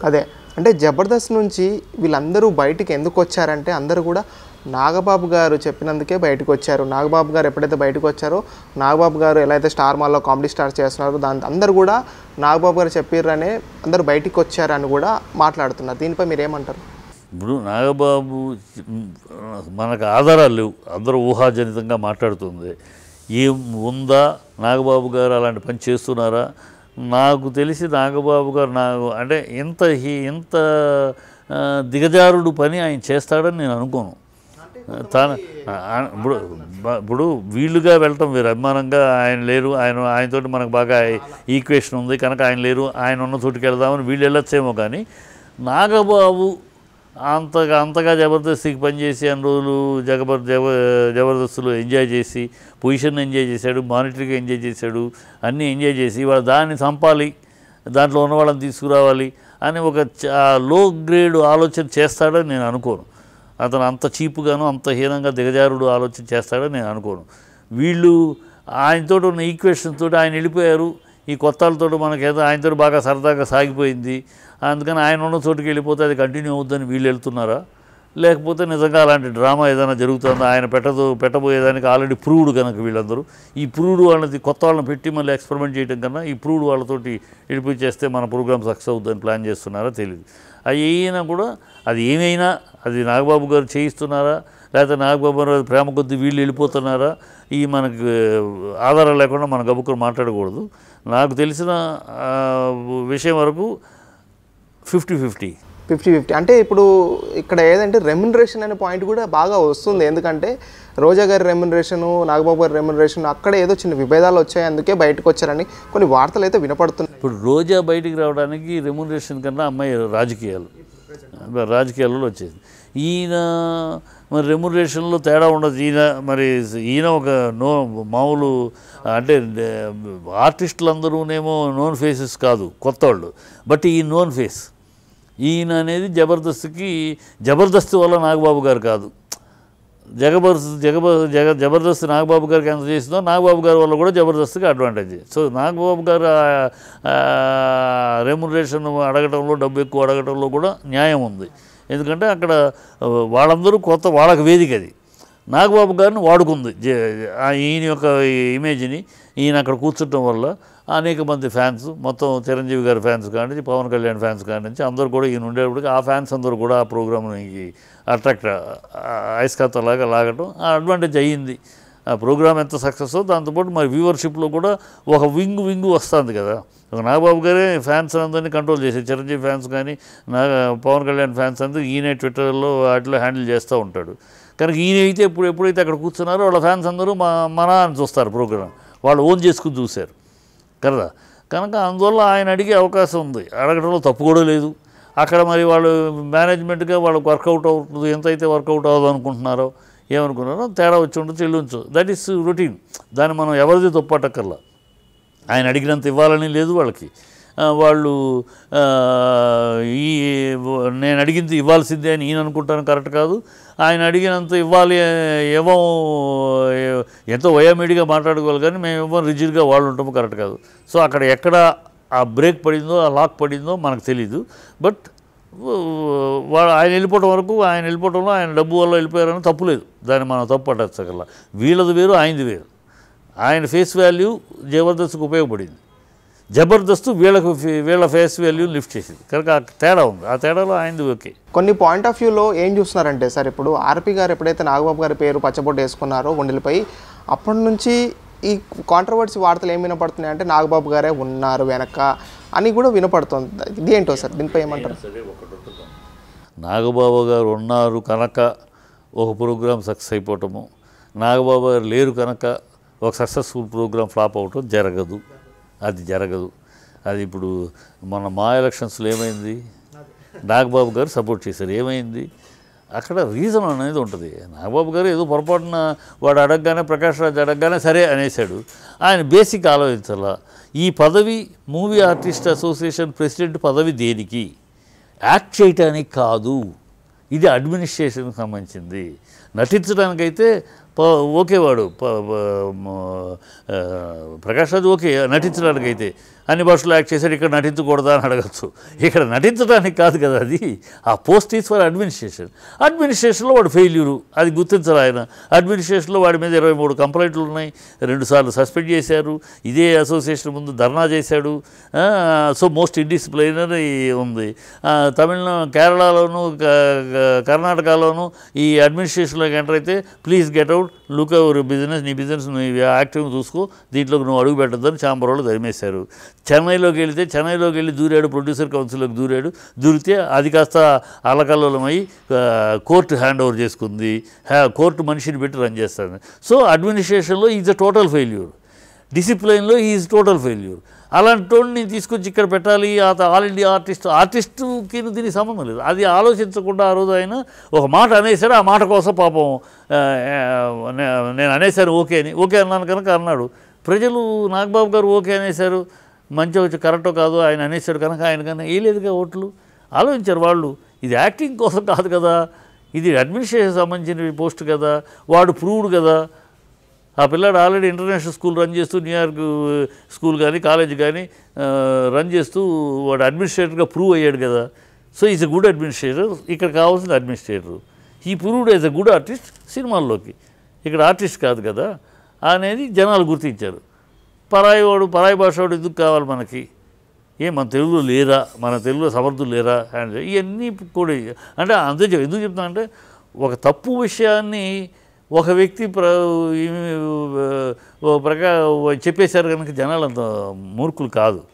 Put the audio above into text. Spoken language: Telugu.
అదే అంటే జబర్దస్త్ నుంచి వీళ్ళందరూ బయటికి ఎందుకు వచ్చారంటే అందరూ కూడా నాగబాబు గారు చెప్పినందుకే బయటకు వచ్చారు. నాగబాబు గారు ఎప్పుడైతే బయటకు వచ్చారో నాగబాబు గారు ఎలా అయితే స్టార్ మాల్లో కామెడీ స్టార్ చేస్తున్నారో దాని అందరూ కూడా నాగబాబు గారు చెప్పిర్రనే అందరూ బయటికి వచ్చారని కూడా మాట్లాడుతున్నారు. దీనిపై మీరు ఏమంటారు? ఇప్పుడు నాగబాబు మనకు ఆధారాలు లేవు, అందరూ ఊహాజనితంగా మాట్లాడుతుంది. ఏం ఉందా, నాగబాబు గారు అలాంటి పని చేస్తున్నారా? నాకు తెలిసి నాగబాబు గారు అంటే ఇంత దిగజారుడు పని ఆయన చేస్తాడని నేను అనుకోను. ఇప్పుడు వీళ్ళుగా వెళ్ళటం వేరు, అభిమానంగా ఆయన లేరు, ఆయనతోటి మనకు బాగా ఈక్వేషన్ ఉంది కనుక ఆయన లేరు, ఆయన ఉన్న చోటుకి వెళ్దామని వీళ్ళు వెళ్ళొచ్చేమో. కానీ నాగబాబు అంతగా జబర్దస్త్కి పనిచేసి అన్ని రోజులు జబర్దస్త్లో ఎంజాయ్ చేసి పొజిషన్ ఎంజాయ్ చేశాడు, మానిటరీగా ఎంజాయ్ చేశాడు, అన్నీ ఎంజాయ్ చేసి వాళ్ళు దాన్ని చంపాలి, దాంట్లో ఉన్న వాళ్ళని తీసుకురావాలి అని ఒక లో గ్రేడ్ ఆలోచన చేస్తాడని నేను అనుకోను. అతను అంత చీపుగాను అంత హీనంగా దిగజారుడు ఆలోచన చేస్తాడని నేను అనుకోను. వీళ్ళు ఆయనతో ఉన్న ఈక్వేషన్ తోటి ఆయన వెళ్ళిపోయారు. ఈ కొత్తలతో మనకేదో ఆయనతో బాగా సరదాగా సాగిపోయింది, అందుకని ఆయన ఉన్న చోటుకి వెళ్ళిపోతే అది కంటిన్యూ అవుతుందని వీళ్ళు వెళ్తున్నారా? లేకపోతే నిజంగా అలాంటి డ్రామా ఏదైనా జరుగుతుందా? ఆయన పెట్టబోయేదానికి ఆల్రెడీ ప్రూవ్డ్ కనుక వీళ్ళందరూ ఈ ప్రూవ్డ్ వాళ్ళది కొత్త వాళ్ళని పెట్టి మళ్ళీ ఎక్స్పెరిమెంట్ చేయడం కన్నా ఈ ప్రూవ్డ్ వాళ్ళతోటి వెళ్ళిపోయి మన ప్రోగ్రామ్ సక్సెస్ అవుతుందని ప్లాన్ చేస్తున్నారా తెలియదు. అది అయినా కూడా అది ఏమైనా అది నాగబాబు గారు చేయిస్తున్నారా లేకపోతే నాగబాబు గారు ప్రేమ కొద్దీ వీళ్ళు వెళ్ళిపోతున్నారా? ఈ మనకు ఆధారాలు లేకుండా మన గబుక్కులు మాట్లాడకూడదు. నాకు తెలిసిన విషయం వరకు 50-50 అంటే ఇప్పుడు ఇక్కడ ఏదంటే రెమ్యునరేషన్ అనే పాయింట్ కూడా బాగా వస్తుంది. ఎందుకంటే రోజా గారి రెమ్యునరేషను, నాగబాబు గారి రెమ్యునరేషన్ అక్కడ ఏదో చిన్న విభేదాలు వచ్చాయి, అందుకే బయటకు వచ్చారని కొన్ని వార్తలు అయితే వినపడుతున్నాయి. ఇప్పుడు రోజా బయటికి రావడానికి రెమ్యునరేషన్ కన్నా అమ్మాయి రాజకీయాలలో వచ్చేది. ఈయన మరి రెమ్యునరేషన్లో తేడా ఉండదు. ఈయన ఒక మామూలు అంటే ఆర్టిస్టులందరూనేమో నోన్ ఫేసెస్ కాదు, కొత్త వాళ్ళు. బట్ ఈ నోన్ ఫేస్ ఈయన అనేది జబర్దస్త్ వల్ల నాగబాబు గారు కాదు, జబర్దస్త్ నాగబాబు గారికి ఎంత చేసిందో నాగబాబు గారి వల్ల కూడా జబర్దస్త్కి అడ్వాంటేజ్. సో నాగబాబు గారు రెమ్యునరేషన్ అడగటంలో, డబ్బు ఎక్కువ అడగటంలో కూడా న్యాయం ఉంది. ఎందుకంటే అక్కడ వాళ్ళందరూ కొత్త, వాళ్ళకి వేదిక అది. నాగబాబు గారిని వాడుకుంది ఈయన యొక్క ఇమేజ్ని. ఈయన అక్కడ కూర్చోటం వల్ల అనేక మంది ఫ్యాన్స్, మొత్తం చిరంజీవి గారి ఫ్యాన్స్ కానించి పవన్ కళ్యాణ్ ఫ్యాన్స్ కానించి అందరూ కూడా ఈయన ఉండేటప్పటికి ఆ ఫ్యాన్స్ అందరూ కూడా ఆ ప్రోగ్రామ్కి అట్రాక్ట్ ఐస్కాతలాగా లాగటం ఆ అడ్వాంటేజ్ అయ్యింది. ఆ ప్రోగ్రామ్ ఎంత సక్సెస్ దాంతోపాటు మరి వ్యూవర్షిప్లో కూడా ఒక వింగ్ వస్తుంది కదా. నాగబాబు గారే ఫ్యాన్స్ అందరినీ కంట్రోల్ చేసేది. చిరంజీవి ఫ్యాన్స్ కానీ పవన్ కళ్యాణ్ ఫ్యాన్స్ అందరూ ఈయన ట్విట్టర్లో వాటిలో హ్యాండిల్ చేస్తూ ఉంటాడు. కనుక ఈయన అయితే ఎప్పుడైతే అక్కడ కూర్చున్నారో వాళ్ళ ఫ్యాన్స్ అందరూ మన అని చూస్తారు, ప్రోగ్రామ్ వాళ్ళు ఓన్ చేసుకుని చూశారు కదా. కనుక అందువల్ల ఆయన అడిగే అవకాశం ఉంది, అడగడంలో తప్పు కూడా లేదు. అక్కడ మరి వాళ్ళు మేనేజ్మెంట్గా వాళ్ళకి వర్కౌట్ అవుతుంది, ఎంతైతే వర్కౌట్ అవ్వదు అనుకుంటున్నారో ఏమనుకున్నారో తేడా వచ్చి ఉండొచ్చు, చెల్లించు. That is routine. దాన్ని మనం ఎవరిది తప్పట్టక్కర్లా. ఆయన అడిగినంత ఇవ్వాలని లేదు వాళ్ళకి. వాళ్ళు నేను అడిగింది ఇవ్వాల్సిందే అని ఈయన అనుకుంటాను, కరెక్ట్ కాదు. ఆయన అడిగినంత ఇవ్వాలి, ఎంతో వయామీడిగా మాట్లాడుకోవాలి, కానీ మేము ఇవ్వం రిజిడ్గా వాళ్ళు ఉంటాము, కరెక్ట్ కాదు. సో అక్కడ ఎక్కడ ఆ బ్రేక్ పడిందో, ఆ లాక్ పడిందో మనకు తెలీదు. బట్ ఆయన వెళ్ళిపోవడంలో ఆయన డబ్బు వల్ల వెళ్ళిపోయారని తప్పు లేదు, దాన్ని మనం తప్పు పట్టచ్చగల. వీళ్ళది వేరు, ఆయనది వేరు. ఆయన ఫేస్ వాల్యూ జబర్దస్త్కి ఉపయోగపడింది, జబర్దస్త్ వీళ్ళ ఫేస్ వాల్యూ లిఫ్ట్ చేసింది. కనుక ఆ తేడా ఉంది, ఆ తేడాలో ఆయనది ఓకే. కొన్ని పాయింట్ ఆఫ్ వ్యూలో ఏం చూస్తున్నారంటే సార్, ఇప్పుడు ఆర్పి గారు ఎప్పుడైతే నాగబాబు గారి పేరు పచ్చబొట్టు వేసుకున్నారో గుండెలపై, అప్పటి నుంచి ఈ కాంట్రవర్సీ వార్తలు ఏం వినపడుతున్నాయి అంటే నాగబాబు గారే ఉన్నారు వెనక అని కూడా వినపడుతుంది. ఇది ఏంటో సార్, దీనిపై ఏమంటారు? నాగబాబు గారు ఉన్నారు కనుక ఒక ప్రోగ్రామ్ సక్సెస్ అయిపోవటము, నాగబాబు గారు లేరు కనుక ఒక సక్సెస్ఫుల్ ప్రోగ్రామ్ ఫ్లాప్ అవటం జరగదు. అది ఇప్పుడు మన మా ఎలక్షన్స్లో ఏమైంది, నాగబాబు గారు సపోర్ట్ చేశారు, ఏమైంది? అక్కడ రీజన్ అనేది ఉంటుంది. నాగబాబు గారు ఏదో పొరపాటున వాడు అడగగానే, ప్రకాష్ రాజ్ అడగగానే సరే అనేసాడు. ఆయన బేసిక్ ఆలోచించాల, ఈ పదవి మూవీ ఆర్టిస్ట్ అసోసియేషన్ ప్రెసిడెంట్ పదవి దేనికి? యాక్ట్ చేయటానికి కాదు, ఇది అడ్మినిస్ట్రేషన్కి సంబంధించింది. నటించడానికైతే ఓకే వాడు ప్రకాష్ రాజ్ ఓకే నటించడానికైతే అన్ని భాషలో యాక్ట్ చేశాడు, ఇక్కడ నటించకూడదా అని అడగచ్చు. ఇక్కడ నటించడానికి కాదు కదా, అది ఆ పోస్ట్ ఈజ్ ఫర్ అడ్మినిస్ట్రేషన్లో వాడు ఫెయిల్యూరు, అది గుర్తించరు ఆయన. అడ్మినిస్ట్రేషన్లో వాడి మీద 23 కంప్లైంట్లు ఉన్నాయి, 2 సార్లు సస్పెండ్ చేశారు, ఇదే అసోసియేషన్ ముందు ధర్నా చేశాడు. సో మోస్ట్ ఇండిసిప్లైనరీ ఉంది. కేరళలోను కర్ణాటకలోను ఈ అడ్మినిస్ట్రేషన్లోకి ఎంటర్ అయితే please get out, look our business, నీ బిజినెస్ నువ్వు యాక్టివ్గా చూసుకో, దీంట్లోకి నువ్వు అడుగు పెట్టద్దని ఛాంబర్ వాళ్ళు తరిమేశారు. చెన్నైలోకి వెళ్ళి దూరాడు, ప్రొడ్యూసర్ కౌన్సిల్లోకి దూరితే అది కాస్త అలకల్లోలమై కోర్టు హ్యాండ్ ఓవర్ చేసుకుంది, కోర్టు మనిషిని పెట్టి రన్ చేస్తుంది. సో అడ్మినిస్ట్రేషన్లో ఈజ్ అ టోటల్ ఫెయిల్యూర్, డిసిప్లైన్లో ఈజ్ టోటల్ ఫెయిల్యూర్. అలాంటి నేను తీసుకొచ్చి ఇక్కడ పెట్టాలి, ఆల్ ఇండియా ఆర్టిస్టుకి దీనికి సంబంధం లేదు. అది ఆలోచించకుండా ఆ రోజు ఆయన ఒక మాట అనేసాడు, ఆ మాట కోసం పాపం నేను అనేసాను ఓకే అన్నాను కనుక అన్నాడు. ప్రజలు నాగబాబు గారు ఓకే అనేసారు, మంచిగా వచ్చి కరెక్టో కాదు ఆయన అనేసాడు కనుక ఆయన కన్నా వేయలేదుగా ఓట్లు. ఆలోచించారు వాళ్ళు, ఇది యాక్టింగ్ కోసం కాదు కదా, ఇది అడ్మినిస్ట్రేషన్ సంబంధించిన పోస్ట్ కదా, వాడు ప్రూవ్డ్ కదా. ఆ పిల్లాడు ఆల్రెడీ ఇంటర్నేషనల్ స్కూల్ రన్ చేస్తూ, న్యూయార్క్ స్కూల్ కానీ కాలేజ్ కానీ రన్ చేస్తూ వాడు అడ్మినిస్ట్రేటర్గా ప్రూవ్ అయ్యాడు కదా. So is a good administrator, ఇక్కడ కావాల్సిన అడ్మినిస్ట్రేటర్. ఈ proved as a good artist సినిమాల్లోకి, ఇక్కడ ఆర్టిస్ట్ కాదు కదా అనేది జనాలు గుర్తించారు. పరాయి భాష వాడు ఎందుకు కావాలి మనకి, మన తెలుగులో లేరా, మన తెలుగులో సమర్థులు లేరా అండ్ ఇవన్నీ కూడా అంటే ఎందుకు చెప్తున్నా అంటే ఒక తప్పు విషయాన్ని ఒక వ్యక్తి చెప్పేశారు కనుక జనాలు అంత మూర్ఖులు కాదు.